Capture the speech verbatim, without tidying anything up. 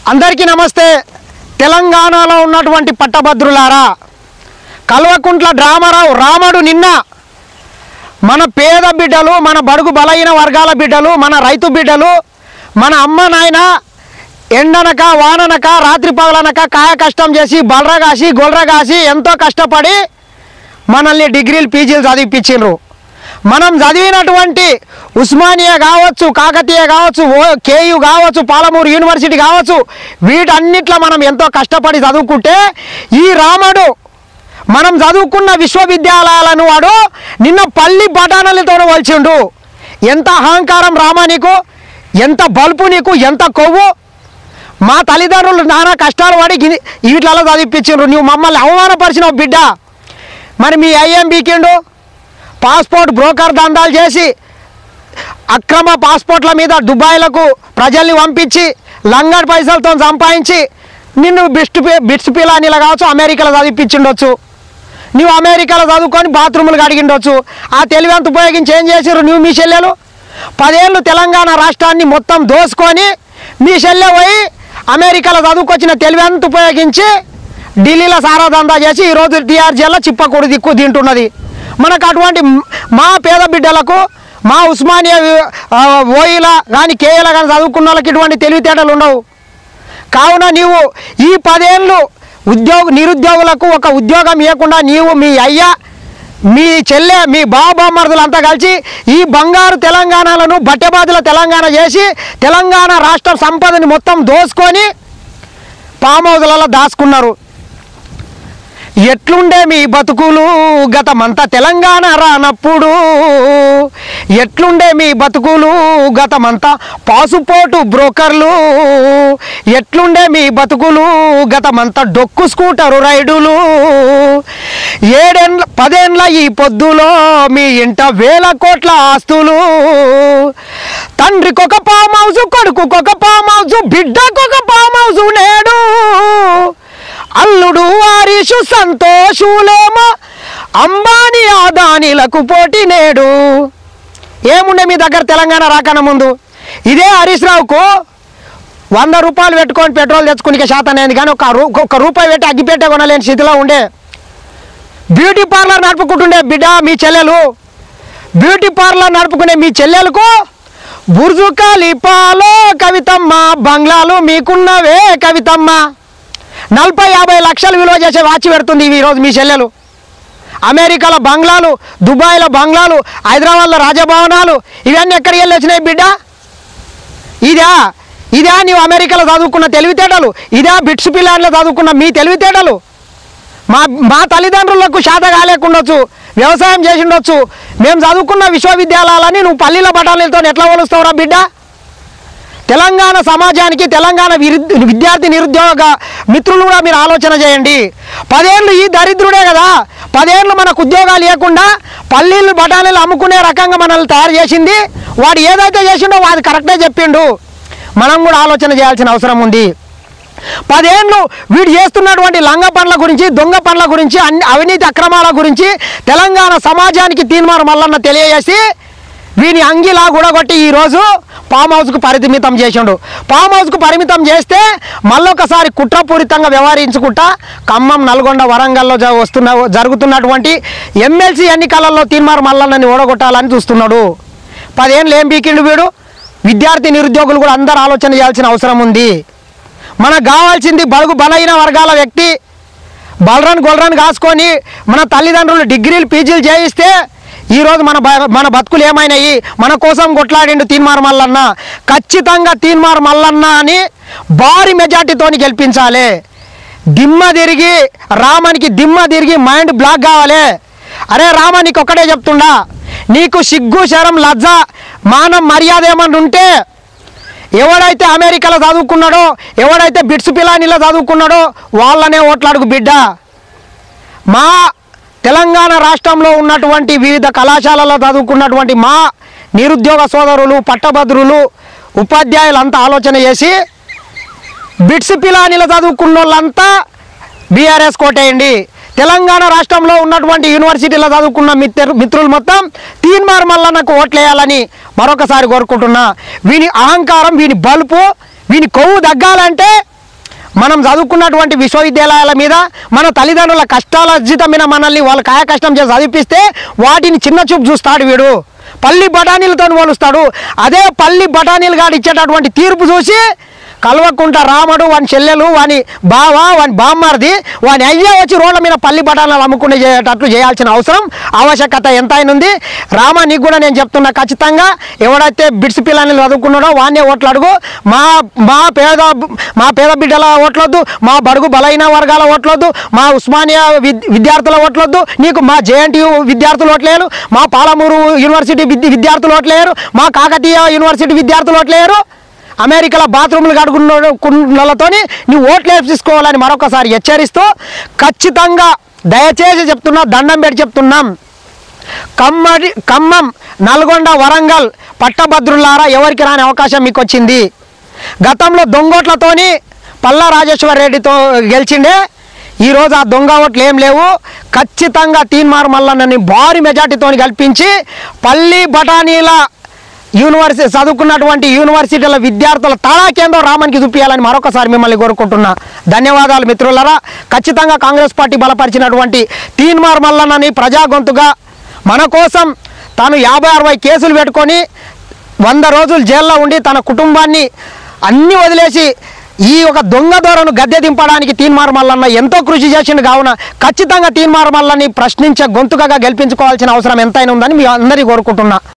అందరికీ నమస్తే. తెలంగాణలో ఉన్నటువంటి పట్టభద్రులారా, కల్వకుంట్ల డ్రామారావు రాముడు నిన్న మన పేద బిడ్డలు, మన బడుగు బలహీన వర్గాల బిడ్డలు, మన రైతు బిడ్డలు, మన అమ్మ నాయన ఎండనక వాననక రాత్రి పగలనక కాయ కష్టం చేసి బలరగాసి గొల్రగాసి ఎంతో కష్టపడి మనల్ని డిగ్రీలు పీజీలు చదివిపించిండ్రు. మనం చదివినటువంటి ఉస్మానియా కావచ్చు, కాకతీయ కావచ్చు, ఓ కేయు కావచ్చు, పాలమూరు యూనివర్సిటీ కావచ్చు, వీటన్నిట్లో మనం ఎంతో కష్టపడి చదువుకుంటే ఈ రాముడు మనం చదువుకున్న విశ్వవిద్యాలయాలను వాడు నిన్న పల్లి బఠానీలతో వలిచిండు. ఎంత అహంకారం రామా నీకు, ఎంత బల్పు నీకు, ఎంత కొవ్వు. మా తల్లిదండ్రులు నానా కష్టాలు పడి వీటిలలో చదివిపించిండ్రు. నువ్వు మమ్మల్ని అవమానపరిచినావు బిడ్డ. మరి మీ ఐఎం బీకిండు, పాస్పోర్ట్ బ్రోకర్ దందాలు చేసి అక్రమ పాస్పోర్ట్ల మీద దుబాయ్లకు ప్రజల్ని పంపించి లంగర్ పైసలతో సంపాదించి నిన్ను బిస్ట్ బిట్స్ పిలానీలో కావచ్చు అమెరికాలో చదివిపించిండొచ్చు. నువ్వు అమెరికాలో చదువుకొని బాత్రూములు కడిగిండొచ్చు. ఆ తెలివంత ఉపయోగించి ఏం చేసారు నువ్వు మీ చెల్లెలు? పదేళ్ళు తెలంగాణ రాష్ట్రాన్ని మొత్తం దోసుకొని మీ చెల్లె పోయి అమెరికాలో చదువుకొచ్చిన తెలివంత ఉపయోగించి ఢిల్లీలో సారా దందా చేసి ఈరోజు టీఆర్జీలో చిప్పకూడి దిక్కు తింటున్నది. మనకు అటువంటి మా పేద బిడ్డలకు, మా ఉస్మానియా ఓయిలా కానీ కేఏలా కానీ చదువుకున్న వాళ్ళకి ఇటువంటి తెలివితేటలు ఉండవు. కావున నీవు ఈ పదేళ్ళు ఉద్యోగ నిరుద్యోగులకు ఒక ఉద్యోగం ఇవ్వకుండా నీవు మీ అయ్యా, మీ చెల్లె, మీ బాబామరుదులంతా కలిసి ఈ బంగారు తెలంగాణలను బట్టెబాదుల తెలంగాణ చేసి తెలంగాణ రాష్ట్ర సంపదని మొత్తం దోసుకొని ఫామ్ హౌస్లలో దాచుకున్నారు. ఎట్లుండే మీ బతుకులు గతమంతా తెలంగాణ రానప్పుడు, ఎట్లుండే మీ బతుకులు గతమంతా పాసుపోటు బ్రోకర్లు, ఎట్లుండే మీ బతుకులు గతమంతా డొక్కు స్కూటరు రైడులు, ఏడేండ్ల పదేండ్ల ఈ పొద్దులో మీ ఇంట వేల కోట్ల ఆస్తులు, తండ్రికొక ఫామ్ హౌస్, కొడుకుకొక ఫామ్ హౌస్, బిడ్డకొక ఫామ్ హౌస్ నేడు, అల్లుడు వారీషు సంతోషులేమో అంబానీ ఆదానీలకు పోటీ నేడు. ఏముండే మీ దగ్గర తెలంగాణ రాకన ముందు? ఇదే హరీష్ రావుకు వంద రూపాయలు పెట్టుకొని పెట్రోల్ తెచ్చుకునే శాతం అయింది, కానీ ఒక రూ ఒక రూపాయి పెట్టి అగ్గిపెట్టే కొనలేని స్థితిలో ఉండే. బ్యూటీ పార్లర్ నడుపుకుంటుండే బిడ్డ మీ చెల్లెలు. బ్యూటీ పార్లర్ నడుపుకునే మీ చెల్లెలకు బుర్జు ఖలీఫాలో కవితమ్మ బంగ్లాలు మీకున్నవే కవితమ్మ. నలభై యాభై లక్షలు విలువ చేసే వాచ్ పెడుతుంది ఈరోజు మీ చెల్లెలు. అమెరికాలో బంగ్లాలు, దుబాయ్లో బంగ్లాలు, హైదరాబాద్లో రాజభవనాలు, ఇవన్నీ ఎక్కడికి వెళ్ళి వచ్చినాయి బిడ్డ? ఇదా ఇదా నీవు అమెరికాలో చదువుకున్న తెలివితేటలు? ఇదా బిట్స్ పిల్లాన్లో చదువుకున్న మీ తెలివితేటలు? మా మా తల్లిదండ్రులకు శాత కాలేకుండొచ్చు, వ్యవసాయం చేసి ఉండొచ్చు. మేము చదువుకున్న విశ్వవిద్యాలయాలని నువ్వు పల్లీల బఠానీలతో ఎట్లా పోలుస్తావురా బిడ్డ? తెలంగాణ సమాజానికి, తెలంగాణ విద్యార్థి నిరుద్యోగ మిత్రులు కూడా మీరు ఆలోచన చేయండి. పదేళ్ళు ఈ దరిద్రుడే కదా, పదేళ్ళు మనకు ఉద్యోగాలు లేకుండా పల్లీలు బఠానీలు అమ్ముకునే రకంగా మనల్ని తయారు చేసింది. వాడు ఏదైతే చేసిండో వాడు కరెక్టే చెప్పిండు. మనం కూడా ఆలోచన చేయాల్సిన అవసరం ఉంది. పదేళ్ళు వీడు చేస్తున్నటువంటి లంగ పనుల గురించి, దొంగ పనుల గురించి, అన్ని అవినీతి అక్రమాల గురించి తెలంగాణ సమాజానికి తీన్మార్ మల్లన్న తెలియజేసి వీని అంగిలా గుడగొట్టి ఈరోజు ఫామ్ హౌస్కు పరిమితం చేసిండు. ఫామ్ హౌస్కు పరిమితం చేస్తే మళ్ళొకసారి కుట్రపూరితంగా వ్యవహరించుకుంటా ఖమ్మం, నల్గొండ, వరంగల్లో వస్తున్న జరుగుతున్నటువంటి ఎమ్మెల్సీ ఎన్నికలలో తీన్మార్ మల్లన్నని ఓడగొట్టాలని చూస్తున్నాడు. పదేళ్ళు ఏం బీకిండు వీడు? విద్యార్థి నిరుద్యోగులు కూడా అందరూ ఆలోచన చేయాల్సిన అవసరం ఉంది. మనకు కావాల్సింది బడుగు బలహీన వర్గాల వ్యక్తి బలరన్ గొల్రన్ కాసుకొని మన తల్లిదండ్రులు డిగ్రీలు పీజీలు చేయిస్తే ఈరోజు మన మన బతుకులు ఏమైనాయి? మన కోసం కొట్లాడిండు తీన్మార్ మల్లన్న. ఖచ్చితంగా తీన్మార్ మల్లన్న అని భారీ మెజార్టీతోని గెలిపించాలి. దిమ్మ తిరిగి రామనికి దిమ్మ తిరిగి మైండ్ బ్లాక్ కావాలి. అరే రామ, నీకు ఒక్కటే చెప్తుండా, నీకు సిగ్గు శరం లజ్జ మానం మర్యాద ఏమన్నా ఉంటే ఎవడైతే అమెరికాలో చదువుకున్నాడో, ఎవడైతే బిట్స్ పిలానీలో చదువుకున్నాడో వాళ్ళనే ఓట్లాడుకు బిడ్డ. మా తెలంగాణ రాష్ట్రంలో ఉన్నటువంటి వివిధ కళాశాలలో చదువుకున్నటువంటి మా నిరుద్యోగ సోదరులు, పట్టభద్రులు, ఉపాధ్యాయులు అంతా ఆలోచన చేసి బిట్స్ పిలానీలో చదువుకున్న వాళ్ళంతా బీఆర్ఎస్ కోటేయండి. తెలంగాణ రాష్ట్రంలో ఉన్నటువంటి యూనివర్సిటీలో చదువుకున్న మిత్రు మిత్రులు మొత్తం తీన్మార్ మల్లన్నకు ఓట్లేయాలని మరొకసారి కోరుకుంటున్నా. వీని అహంకారం, వీని బలుపు, వీని కొవ్వు దగ్గాలంటే మనం చదువుకున్నటువంటి విశ్వవిద్యాలయాల మీద మన తల్లిదండ్రుల కష్టాలర్జితమైన మనల్ని వాళ్ళు కాయ కష్టం చేసి చదివిపిస్తే వాటిని చిన్న చూపు చూస్తాడు వీడు, పల్లి బఠానీలతో పోలుస్తాడు. అదే పల్లి బఠానీలు గాడు ఇచ్చేటటువంటి తీర్పు చూసి కల్వకుంట రాముడు వాని చెల్లెలు వాని బావ వాని బామ్మారిది వాని అయ్యే వచ్చి రోడ్ల మీద పల్లి బఠానాలు అమ్ముకునే చేసేటట్లు చేయాల్సిన అవసరం ఆవశ్యకత ఎంతైనా ఉంది. రామ నీకు కూడా నేను చెప్తున్నా, ఖచ్చితంగా ఎవడైతే బిడ్స్ పిల్లల్ని చదువుకున్నాడో వాన్నే ఓట్లు అడుగు. మా మా పేద మా పేద బిడ్డల ఓట్లొద్దు, మా బడుగు బలైన వర్గాల ఓట్లొద్దు, మా ఉస్మానియా విద్యార్థుల ఓట్లొద్దు, నీకు మా జేఎన్టీయూ విద్యార్థులు ఓట్లేరు, మా పాలమూరు యూనివర్సిటీ విద్యార్థులు ఓట్లేరు, మా కాకతీయ యూనివర్సిటీ విద్యార్థులు ఓట్లేరు, అమెరికాలో బాత్రూములు కడుగున్నతోని నువ్వు ఓట్లు వేసుకోవాలని మరొకసారి హెచ్చరిస్తూ ఖచ్చితంగా దయచేసి చెప్తున్నా, దండం పెట్టి చెప్తున్నాం, ఖమ్మడి ఖమ్మం నల్గొండ వరంగల్ పట్టభద్రులారా ఎవరికి రాని అవకాశం మీకు వచ్చింది. గతంలో దొంగోట్లతోని పల్లా రాజేశ్వర్ రెడ్డితో గెలిచిండే, ఈరోజు ఆ దొంగ ఓట్లు ఏం లేవు. ఖచ్చితంగా తీన్మార్ మల్లన్నని భారీ మెజార్టీతో గెలిపించి పల్లి బఠానీల యూనివర్సిటీ చదువుకున్నటువంటి యూనివర్సిటీల విద్యార్థుల తాళాకేందో రామన్కి చూపించాలని మరొకసారి మిమ్మల్ని కోరుకుంటున్నా. ధన్యవాదాలు మిత్రులారా. ఖచ్చితంగా కాంగ్రెస్ పార్టీ బలపరిచినటువంటి తీన్మార్ మల్లన్నని ప్రజా గొంతుగా మన కోసం తాను యాభై అరవై కేసులు పెట్టుకొని వంద రోజులు జైల్లో ఉండి తన కుటుంబాన్ని అన్నీ వదిలేసి ఈ ఒక దొంగ దొరను గద్దె దింపడానికి తీన్మార్ మల్లన్న ఎంతో కృషి చేసిండు. కావున ఖచ్చితంగా తీన్మార్ మల్లని ప్రశ్నించే గొంతుకగా గెలిపించుకోవాల్సిన అవసరం ఎంతైనా ఉందని మీ అందరినీ కోరుకుంటున్నా.